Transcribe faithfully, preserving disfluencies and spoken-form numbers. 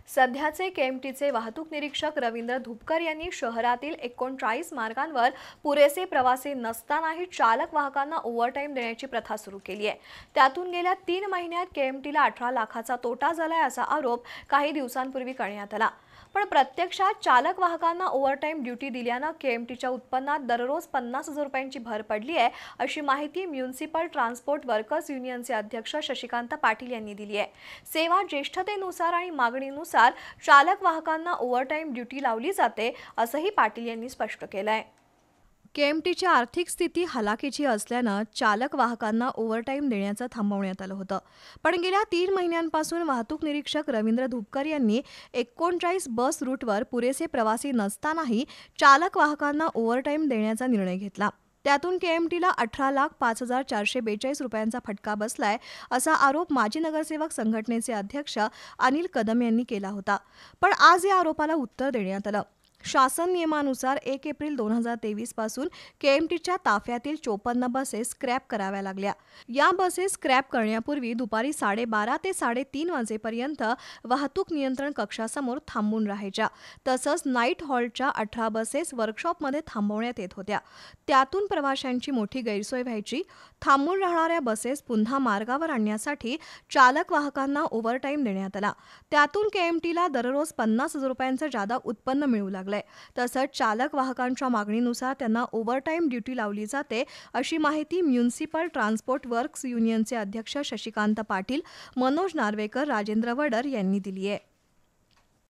सध्याचे केएमटीचे वाहतूक निरीक्षक रवींद्र धुपकर यांनी शहरातील एकोणचाळीस मार्गांवर पुरेसे प्रवासी नसतानाही चालक वाहकांना ओव्हरटाईम देण्याची प्रथा सुरू केली आहे। त्यातून गेल्या तीन महिन्यात केएमटीला अठरा लाखाचा तोटा झालाय असा आरोप काही दिवसांपूर्वी करण्यात आला। पण प्रत्यक्षात चालक वाहकांना ओव्हरटाईम ड्यूटी दिल्यानं केएमटीच्या उत्पन्नात दररोज पन्नास हजार रुपयांची भर पडली आहे, अशी माहिती म्युनिसिपल ट्रान्सपोर्ट वर्कर्स युनियनचे अध्यक्ष शशिकांत पाटील यांनी दिली आहे। सेवा ज्येष्ठतेनुसार आणि मागणीनुसार चालक वाहकांना ओव्हरटाईम ड्यूटी लावली जाते, असंही पाटील यांनी स्पष्ट केलंय। केएमटीची आर्थिक स्थिती हलाखीची असल्यानं चालक वाहकांना ओव्हरटाईम देण्याचं थांबवण्यात आलं होतं। पण गेल्या तीन महिन्यांपासून वाहतूक निरीक्षक रवींद्र धुपकर यांनी एकोणचाळीस बस रूटवर पुरेसे प्रवासी नसतानाही चालक वाहकांना ओव्हरटाईम देण्याचा निर्णय घेतला। त्यातून केएमटीला अठरा लाख पाच हजार चारशे बेचाळीस रुपयांचा फटका बसलाय, असा आरोप माजी नगरसेवक संघटनेचे अध्यक्ष अनिल कदम यांनी केला होता। पण आज या आरोपाला उत्तर देण्यात आलं। शासन नियमानुसार एक एप्रिल दोन हजार तेवीस पासून केएमटीच्या ताफ्यातील चोपन्न बसेस स्क्रॅप कराव्या लागल्या। या बसेस स्क्रॅप करण्यापूर्वी दुपारी साडेबारा ते साडेतीन वाजेपर्यंत वाहतूक नियंत्रण कक्षासमोर थांबून राहायच्या। तसंच नाईट हॉल्टच्या अठरा बसेस वर्कशॉपमध्ये थांबवण्यात येत होत्या। त्यातून प्रवाशांची मोठी गैरसोय व्हायची। थांबून राहणाऱ्या बसेस पुन्हा मार्गावर आणण्यासाठी चालक वाहकांना ओव्हरटाईम देण्यात आला। त्यातून केएमटीला दररोज पन्नास हजार रुपयांचं जादा उत्पन्न मिळू लागलं। तसंच चालक वाहकांच्या मागणीनुसार त्यांना ओव्हरटाईम ड्यूटी लावली जाते, अशी माहिती म्युनिसिपल ट्रान्सपोर्ट वर्क्स युनियनचे अध्यक्ष शशिकांत पाटील, मनोज नार्वेकर, राजेंद्र वडर यांनी दिली आहे।